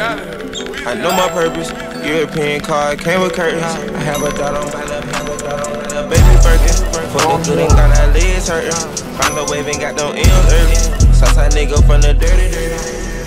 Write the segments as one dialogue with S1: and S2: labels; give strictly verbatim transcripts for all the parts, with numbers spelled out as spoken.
S1: I know my purpose. European car came with curtains. I have a dot on my left, have a dot on my left, baby Birkin. For the good and got our legs hurting. Found a wave and got them M's early. Southside nigga from the dirty, dirty.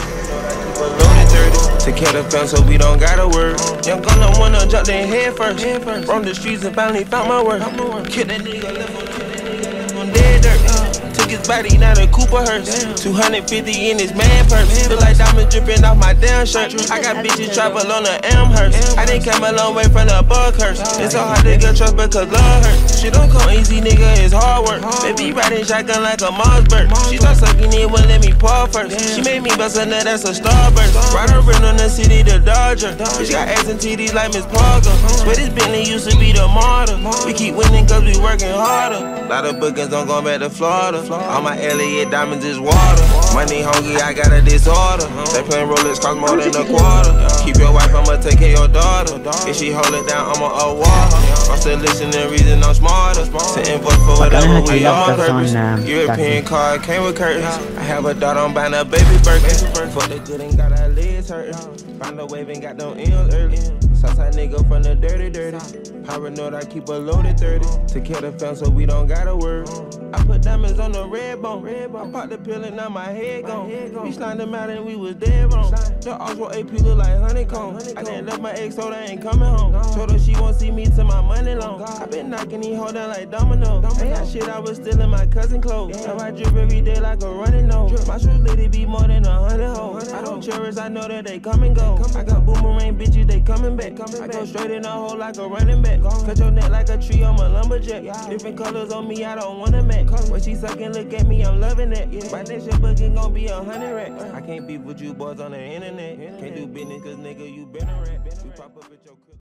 S1: Loaded thirty. To kill the film so we don't gotta work. Young gun don't wanna jump in head first. From the streets and finally found my work. Kill that nigga, left on dead dirt. Took his body, now the Cooper hearse. two hundred fifty in his man purse. Feel like diamonds dripping off my damn shirt. I got bitches travel on the Amherst. I done came a long way from the bug curse. It's so hard to get trust because love hurts. Shit don't come easy, nigga, it's hard work. Baby riding shotgun like a Mossberg. She start sucking it, wouldn't let me paw first. She made me bust a nut, that's a starburst. Ride her ring on the city, the Dodger. Bitch got ass and titties like Miss Parker. Swear this Bentley used to be the martyr. We keep winning cause we working harder. Lot of bookings don't go back to Florida. All my Elliott diamonds is water. Money hungry, I got a disorder. They playing Rolex cost more than a quarter. Keep your wife, I'ma take care of your daughter. If she hold it down, I'ma award her. I'm still listening, reason I'm smarter. Sitting voice for whatever we on purpose. European car came with curtains. I have a dot on buying a baby Birkin. For the good and got our legs hurting. Found a wave and got them M's early. Southside nigga from the dirty, dirty. Paranoid, I keep a loaded thirty. To kill the film so we don't gotta work. I put diamonds on the red bone. I popped the pill and now my head gone. We slined them out and we was dead wrong. The Oswald A P look like honeycomb. I done left my ex so they ain't coming home. Told her she won't see me till my money long. I been knocking these hoes down like domino. Ain't that shit, I was stealing my cousin clothes. Now I drip every day like a running nose. My shoes lit, it be more than a hundred hoes. I don't cherish, I know that they come and go. I got boomerang bitches, they coming back. I go straight in a hole like a running back. Cut your neck like a tree, I'm a lumberjack. Different colors on me, I don't wanna match. When she suckin', look at me, I'm loving it. My next shit booking gon' be a hundred racks. I can't beef with you boys on the internet. Can't do business cause nigga, you been a rat. We pop up at your